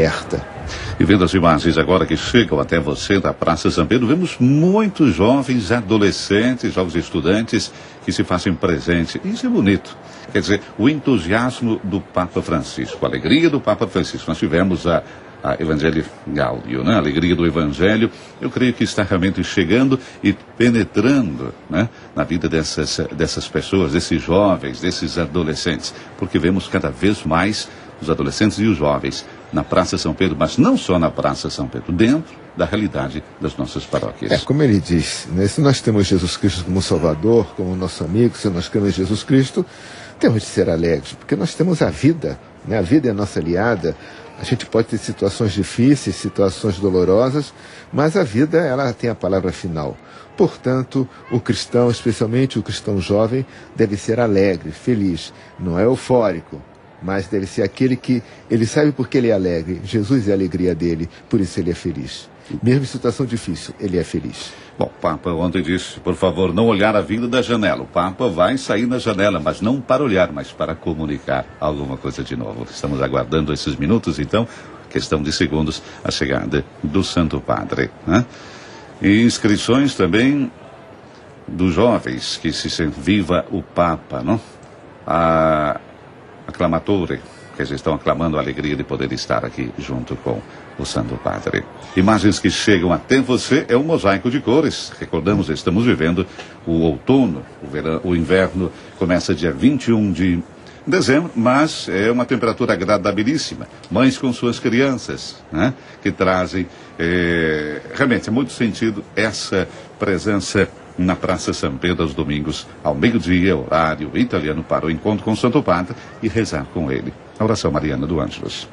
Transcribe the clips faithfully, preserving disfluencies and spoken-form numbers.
aberta. E vendo as imagens agora que chegam até você da Praça São Pedro, vemos muitos jovens, adolescentes, jovens estudantes que se fazem presente. Isso é bonito. Quer dizer, o entusiasmo do Papa Francisco, a alegria do Papa Francisco. Nós tivemos a, a Evangelii Gaudium, né? A alegria do Evangelho. Eu creio que está realmente chegando e penetrando, né, na vida dessas, dessas pessoas, desses jovens, desses adolescentes. Porque vemos cada vez mais os adolescentes e os jovens na Praça São Pedro, mas não só na Praça São Pedro, dentro da realidade das nossas paróquias. É, como ele diz, né, se nós temos Jesus Cristo como Salvador, como nosso amigo, se nós cremos em Jesus Cristo, temos de ser alegres, porque nós temos a vida, né? A vida é a nossa aliada. A gente pode ter situações difíceis, situações dolorosas, mas a vida, ela tem a palavra final. Portanto, o cristão, especialmente o cristão jovem, deve ser alegre, feliz, não é eufórico, mas deve ser aquele que, ele sabe porque ele é alegre, Jesus é a alegria dele, por isso ele é feliz. Mesmo em situação difícil, ele é feliz. Bom, o Papa ontem disse, por favor, não olhar a vida da janela. O Papa vai sair na janela, mas não para olhar, mas para comunicar alguma coisa de novo. Estamos aguardando esses minutos, então, questão de segundos, a chegada do Santo Padre, né? E inscrições também dos jovens que se sentem viva o Papa, não? A aclamatore, que eles estão aclamando a alegria de poder estar aqui junto com o Santo Padre. Imagens que chegam até você, é um mosaico de cores. Recordamos, estamos vivendo o outono, o, verão, o inverno começa dia vinte e um de dezembro, mas é uma temperatura agradabilíssima. Mães com suas crianças, né, que trazem, é, realmente é muito sentido essa presença na Praça São Pedro aos domingos, ao meio-dia, horário italiano, para o encontro com o Santo Padre e rezar com ele. A oração mariana do Ângelus.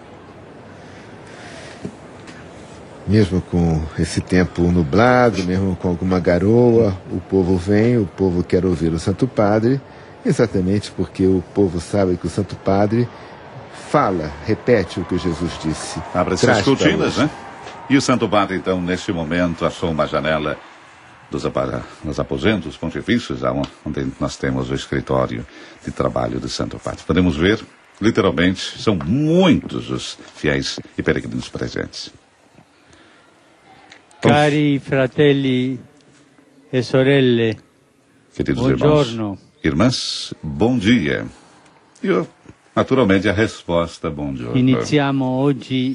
Mesmo com esse tempo nublado, mesmo com alguma garoa, o povo vem, o povo quer ouvir o Santo Padre, exatamente porque o povo sabe que o Santo Padre fala, repete o que Jesus disse. Abre essas cortinas, né? E o Santo Padre, então, neste momento, achou uma janela dos, dos aposentos pontifícios, onde nós temos o escritório de trabalho do Santo Padre. Podemos ver, literalmente, são muitos os fiéis e peregrinos presentes. Cari fratelli e sorelle, queridos buongiorno. Irmãos, irmãs, bom dia. E eu, naturalmente, a resposta, bom dia. Iniziamo oggi,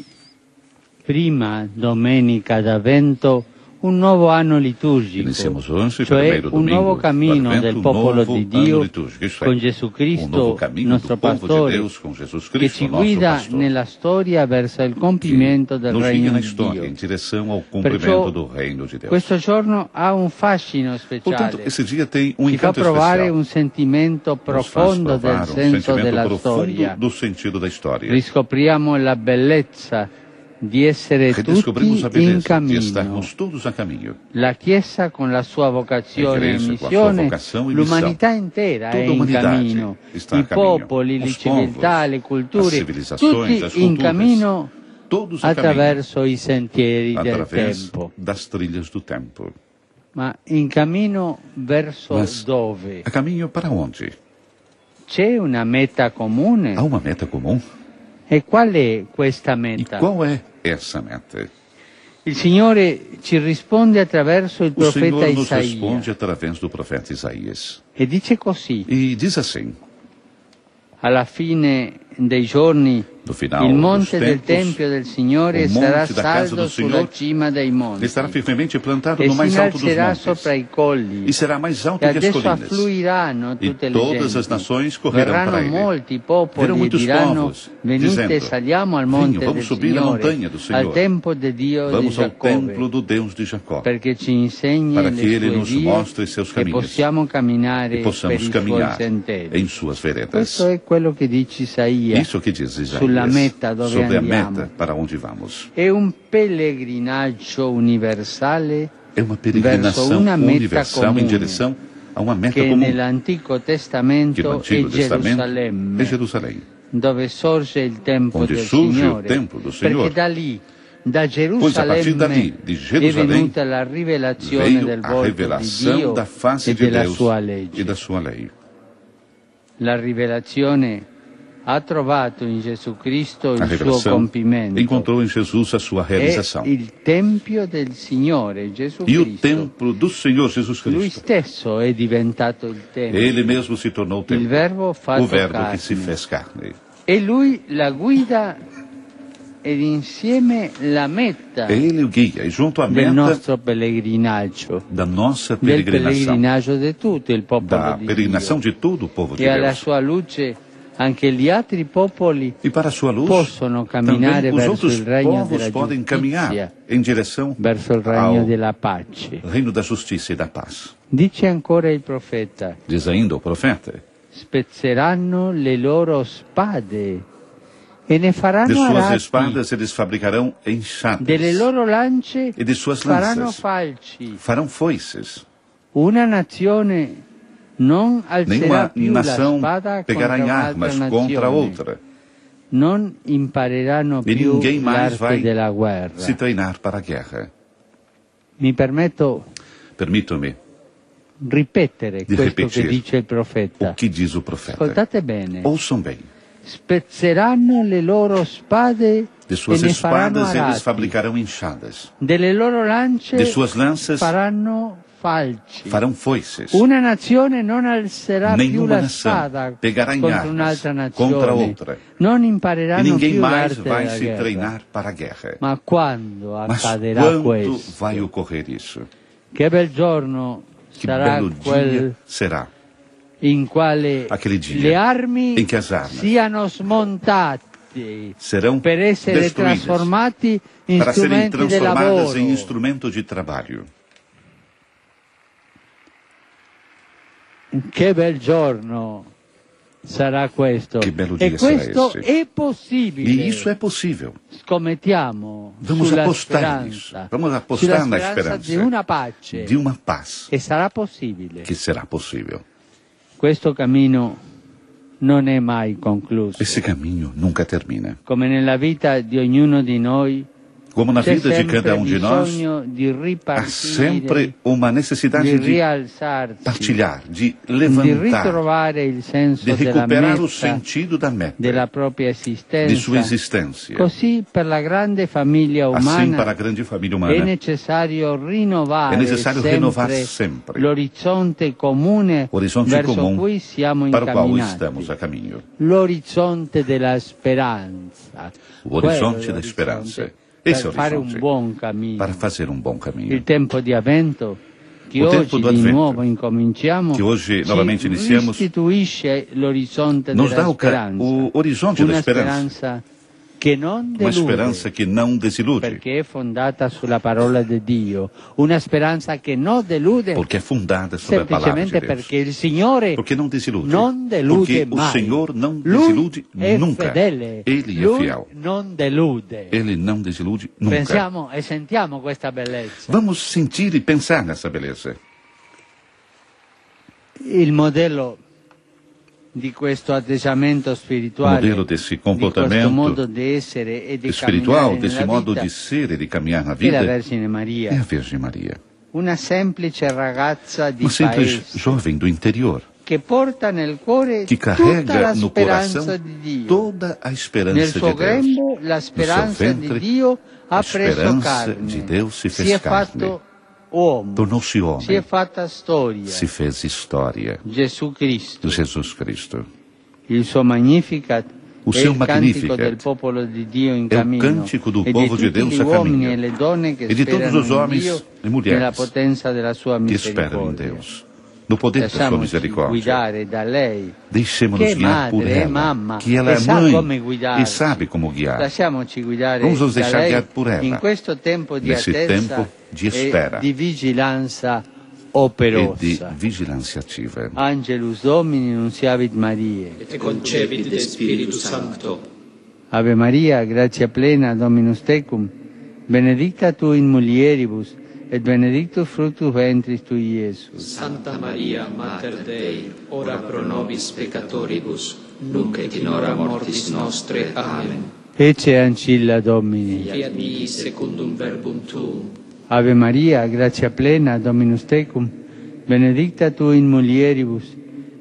prima domenica d'Avvento, un nuovo anno liturgico, Iniziamos hoje, cioè domingo, un nuovo cammino Advento, del popolo novo di Dio liturgico, con Gesù Cristo, um nostro pastore, de Deus, com Jesus Cristo, che ci nosso guida pastor, nella storia verso il compimento del nos regno guia na di história, Dio. em direção ao cumprimento Perciò do reino de Deus. questo giorno ha un fascino speciale. Portanto, esse dia tem um Ci fa encanto provare especial. un sentimento profondo del um senso sentimento della profundo storia. do sentido da história. Riscopriamo la bellezza di essere Redescobrimos a tutti in beleza de cammino. estarmos todos a caminho. La Chiesa con la sua vocazione e Igreja, com a sua missione, vocação e l'umanità missão. intera Toda è a in humanidade cammino. está I a caminho. popoli, le Os civiltà, povos, le as culture, civilizações, as tutti in culturas, cammino todos a attraverso i sentieri caminho, del através tempo. das trilhas do tempo. Ma in cammino verso Mas dove? a caminho para onde? C'è una meta comune? Há uma meta comum? E qual è questa E meta? qual é essa meta? Il Signore ci risponde attraverso il O profeta Senhor nos Isaia responde através do profeta Isaías. e dice così: E diz assim, alla fine dei giorni no final il dos monte del tempos, Tempio del Signore o sarà monte da casa saldo do sulla Senhor cima dei monti estará firmemente plantado e no si mais alto dos innalzerà montes, sopra i colli e será mais alto e que as adesso colinas. affluiranno E tutte le todas as genti. nações correrão para Verranno ele. molti popoli Verão e muitos diranno: povos, venite, dizendo: saliamo al monte Venham, vamos del subir a Signore, montanha do Senhor. al tempio di Dio di Vamos ao templo Giacobbe, do Deus de Jacó, perché ci insegni para le que ele sue nos vie mostre seus e caminhos possiamo camminare e per possamos i suoi caminhar sentieri. em suas veredas. Questo è quello che dice Isaia. Isso que diz Isaías Sulla meta dove sobre a andiamo. meta para onde vamos. È un pellegrinaggio universale É uma verso peregrinação una meta universal em comune direção a uma meta che comum, nell'Antico que no Testamento Antigo è Testamento Gerusalemme, é Jerusalém, dove sorge il Tempio onde del surge o Signore, templo do perché Senhor. da lì, da Pois a partir dali, Gerusalemme, de è Jerusalém, venuta la rivelazione veio del a volto di revelação Dio da face e de della Deus sua e legge. da sua lei. La rivelazione ha trovato in Gesù Cristo A il suo revelação compimento. encontrou em Jesus a sua È realização. il Tempio del Signore Gesù E o Cristo. templo do Senhor Jesus Lui Cristo. stesso è diventato il Tempio. Ele mesmo se tornou o Il templo. Verbo fatto O verbo carne. que se fez carne. E lui la guida ed insieme la meta Ele o guia e junto à del meta nostro pellegrinaggio, da nossa del peregrinação. pellegrinaggio di tutto il popolo Da di peregrinação Dio. de todo o povo de E alla Deus. sua luce anche gli altri popoli E para a sua luz, possono camminare também os verso outros il regno povos della podem caminhar giustizia, em direção verso il regno ao della pace. reino da justiça e da paz. Dice ancora il profeta: Diz ainda o profeta, spezzeranno le loro spade e ne de faranno suas arati, espadas eles fabricarão enxadas, delle loro lance e de suas faranno lanças falci. farão foices. Una nazione non alzerà Nenhuma più la nação spada pegará contro em un'altra armas nazione. contra outra, Non impareranno e più ninguém mais l'arte vai della guerra. se treinar para a guerra. Mi permetto Permitam-me ripetere di questo ripetere che dice il profeta. o que diz o profeta. Ascoltate bene. Ouçam bem. Spezzeranno le loro spade De suas e ne faranno espadas eles arati. fabricarão enxadas, Delle loro lance de suas lanças faranno falci. farão foices. Una nazione non alzerà più Nenhuma la nação spada pegará em contro armas un'altra contra nazione. outra, Non e impareranno ninguém più mais l'arte vai della se guerra. treinar para a guerra. Ma quando Mas accadrà quando questo? vai ocorrer isso? Che bel giorno Que sarà belo quel dia será in quale aquele dia le armi em que as armas siano smontate serão per essere destruídas trasformati in para serem strumenti di transformadas lavoro. em instrumento de trabalho. Che bel giorno sarà questo. Che bello dia e questo sarà esse. è possibile. E isso é possível. Scommettiamo Vamos sulla apostar speranza, nisso. Vamos apostar sulla na speranza esperança di una pace. de uma paz E sarà possibile. que será possível. Questo cammino non è mai concluso. Esse caminho nunca termina. Come nella vita di ognuno di noi, Como na c'è vida de sempre cada um de nós, bisogno di há ripartire, sempre uma necessidade di de rialzarsi, partilhar, de di levantar, ritrovare il senso de della recuperar o meta, sentido da meta, della propria esistenza. de sua existência. Così per la grande famiglia Assim, umana para a grande família è humana, necessario rinnovare è necessario sempre renovar sempre l'orizzonte comune orizzonte verso comum cui siamo para o qual incamminati, estamos a caminho. l'orizzonte della speranza. O horizonte Quello è da esperança. l'orizzonte Esse é per o fare un horizonte buon cammino. para fazer um bom caminho. Il tempo di avvento che O oggi tempo do di Advento, nuovo incominciamo que hoje ci novamente iniciamos, restituisce l'orizzonte nos della dá o, ca- speranza, o horizonte da una esperança. speranza che non Uma delude, esperança que não desilude, perché è fondata sulla parola di Dio, una speranza che non delude porque é fundada sobre a palavra de semplicemente Deus. perché il Signore Porque não desilude. non delude Porque mai. o Senhor não Lui desilude è nunca. fedele, Ele é Lui fiel. non delude. Ele não desilude nunca. Pensiamo e sentiamo questa bellezza. Vamos sentir e pensar nessa beleza. Il modello di questo atteggiamento spirituale, O modelo desse di questo comportamento modo di essere e di espiritual, camminare desse nella modo vita, de ser e de caminhar na è la vida, Vergine é a Maria, Virgem Maria. una semplice ragazza di Uma simples paese jovem do interior che porta nel cuore que tutta carrega la no speranza coração di Dio. toda a Nel esperança suo de Deus. grembo la speranza ventre, di Dio a ha preso speranza carne, di Deus si si fez è fatto carne. uomo, Tornou-se si è homem, fatta storia. se fez história. Gesù Cristo, Jesus Cristo. il suo Magnificat O è seu il cantico Magnificat del popolo di Dio in é o cammino cântico do e povo di de tutti Deus gli a uomini caminho. e le donne che E di todos sperano os in homens Dio e mulheres nella potenza della sua que esperam em misericordia. Deus, no poder da sua Lasciamoci misericórdia. guidare da lei, Deixemos-nos che è guiar por madre, è ela, mamma, que ela e é sa mãe come guidarci. e sabe como guiar. lasciamoci guidare Vamos nos da deixar lei guiar por ela, in questo tempo di nesse attesa tempo de espera e di vigilanza e de operosa. vigilância ativa. Angelus Domini nunciavit Mariae. et concepit de Spiritu Sancto. Ave Maria, gratia plena, Dominus tecum, benedicta tu in mulieribus, et benedictus fructus ventris tui, Iesus. Santa Maria, Mater Dei, ora pro nobis peccatoribus, nunc et in hora mortis nostre. Amen. Ecce ancilla Domini. Fiat mihi secundum verbum tuum. Ave Maria, gratia plena, Dominus tecum, benedicta tu in mulieribus,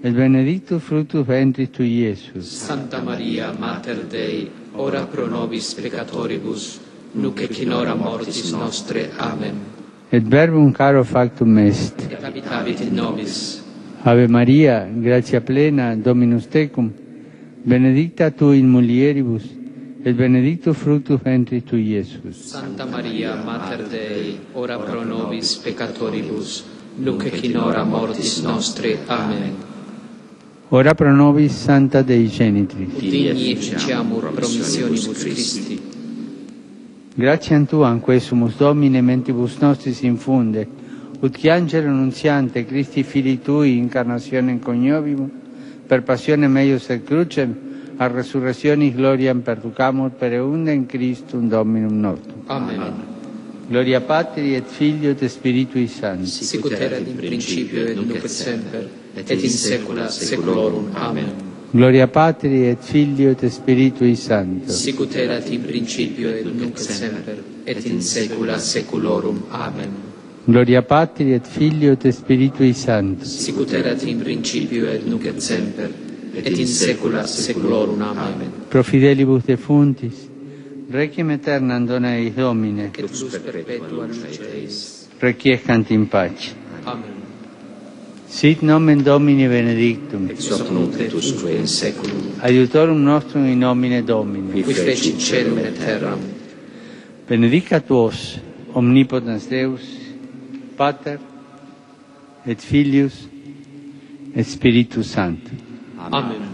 et benedictus fructus ventris tui, Iesus. Santa Maria, Mater Dei, ora pro nobis peccatoribus, nunc et in hora mortis nostre. Amen. Et verbum caro factum est. Et habitavit in nobis. Ave Maria, gratia plena, Dominus tecum, benedicta tu in mulieribus, et benedictus fructus ventris tui, Iesus. Santa Maria, Mater Dei, ora pro nobis peccatoribus, nunc et in hora mortis nostre. Amen. Ora pro nobis Santa Dei Genitris. Digni efficiamur promissionibus Christi. Gratiam Tuam, quesumus Domine mentibus nostris infunde, ut qui angelo nunziante Christi Filii Tui incarnationem coniovimur, per passionem eius et crucem, a resurrectionis gloriam perducamur per eundem Christum Dominum nostrum. Amen. Gloria Patri et Filio et Spiritui Sancti. Sicut erat in principio et nunc et semper, et in saecula saeculorum. Amen. Gloria Patri et Filio et Spiritui Sancti. Sicut erat in principio et nunc et semper, et in saecula saeculorum. Amen. Gloria Patri et Filio et Spiritui Sancti. Sicut erat in principio et nunc et semper, et in saecula saeculorum. Amen. Pro fidelibus defuntis, requiem aeternam dona eis Domine, Et plus perpetua luce eis. requiescant in pace. Amen. Sit nomen Domini benedictum, Ex hoc nunc et usque in saeculum. aiutorum nostrum in nomine Domini. Qui fecit caelum et terram. Benedicat vos, omnipotens Deus, Pater, et Filius, et Spiritus Sanctus. Amen.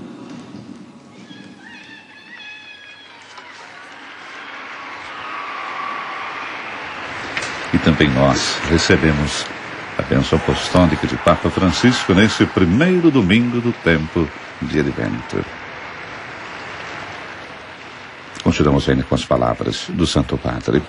E também nós recebemos a bênção apostólica de Papa Francisco nesse primeiro domingo do tempo de Advento. Continuamos ainda com as palavras do Santo Padre.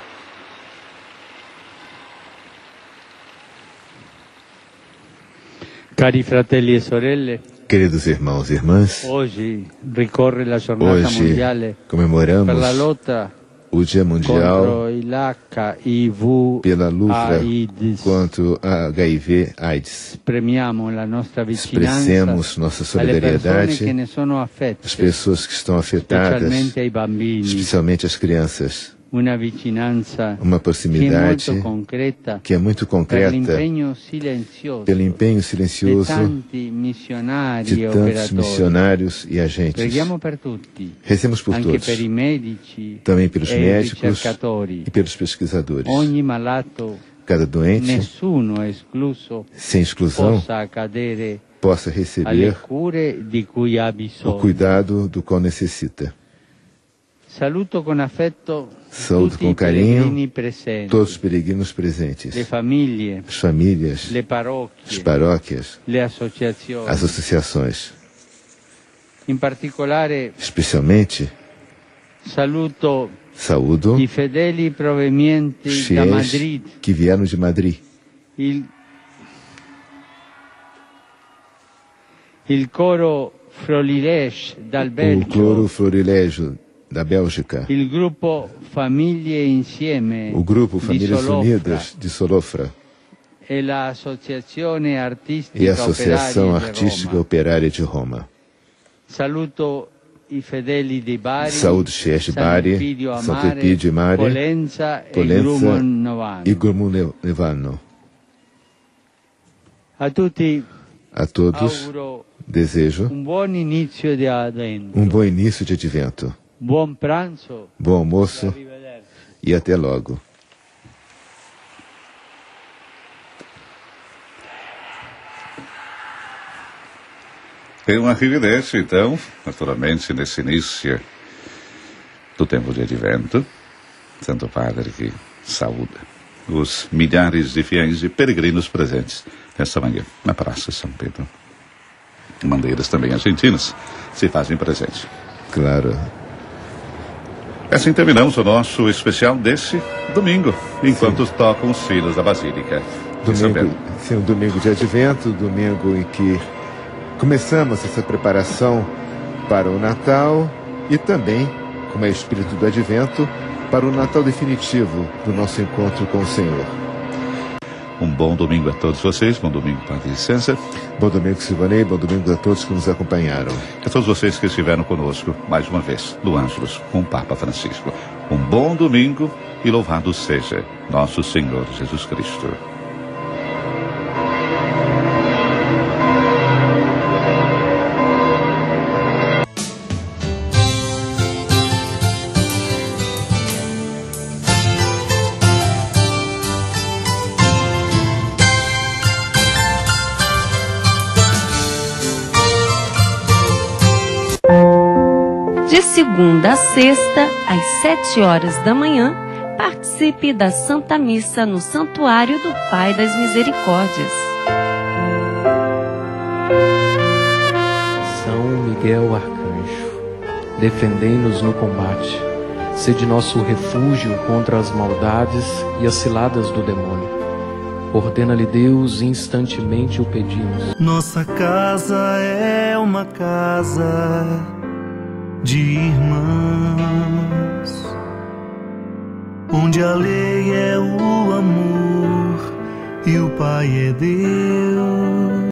Cari fratelli e sorelle, Queridos irmãos e irmãs, oggi ricorre la giornata hoje mondiale comemoramos per la lotta o Dia Mundial contro l'H I V pela luta AIDS. contra a H I V AIDS. Espremiamo la nostra vicinanza Expressemos nossa alle persone solidariedade che ne sono affette, às pessoas que estão afetadas, specialmente ai bambini, especialmente as crianças. una vicinanza Uma che è proximidade molto concreta que é muito per concreta l'impegno silenzioso pelo empenho di silencioso tanti missionari de e tantos operatori. missionários e agentes. Preghiamo per tutti, Rezemos por anche todos, per i medici também pelos e i médicos ricercatori. e pelos pesquisadores. Ogni malato, Cada doente, nessuno è escluso, sem exclusão, possa accadere possa alle receber cure di cui ha o bisogno. cuidado do qual necessita. Saluto con affetto Saúdo tutti com i pellegrini carinho presenti, todos os peregrinos presentes, le famiglie, as famílias, le as parrocchie, paróquias, le associazioni. as associações. In particolare Especialmente, saluto saúdo i fedeli os provenienti da fiéis Madrid, que vieram de Madrid, il, il coro Florilesh dal o Belgio, Cloro Florilégio da Bélgica, il gruppo Famiglie Insieme o grupo di Famílias Solofra Unidas de Solofra e l'Associazione Artistica e a Associação Operaria di Artística Roma. Operária de Roma. Saluto i fedeli di Bari, Saúdo os fiéis de Bari, Sant'Epidio a Santo Mare, Epídio e Mare, Polenza, Polenza e Grumon Novano. e Grumon Nevano. A tutti A todos auguro desejo un buon inizio di Advento, um bom início de advento, buon pranzo bom e almoço arrivederci. e até logo. Tem um arrivederci, então, naturalmente, nesse início do tempo de Advento. Santo Padre que saúda os milhares de fiéis e peregrinos presentes nesta manhã na Praça São Pedro. Bandeiras também argentinas se fazem presente. Claro. Assim terminamos o nosso especial desse domingo, enquanto Sim. tocam os sinos da Basílica. Domingo, sim, um domingo de Advento, domingo em que começamos essa preparação para o Natal e também, como é o espírito do Advento, para o Natal definitivo do nosso encontro com o Senhor. Um bom domingo a todos vocês. Bom domingo, Padre Licença. Bom domingo, Silvanei. Bom domingo a todos que nos acompanharam. A todos vocês que estiveram conosco, mais uma vez, do Ângelus, com o Papa Francisco. Um bom domingo e louvado seja nosso Senhor Jesus Cristo. De segunda a sexta, às sete horas da manhã, participe da Santa Missa no Santuário do Pai das Misericórdias. São Miguel Arcanjo, defendei-nos no combate. Sede nosso refúgio contra as maldades e as ciladas do demônio. Ordena-lhe Deus, instantemente o pedimos. Nossa casa é uma casa de irmãos, onde a lei é o amor e o Pai é Deus.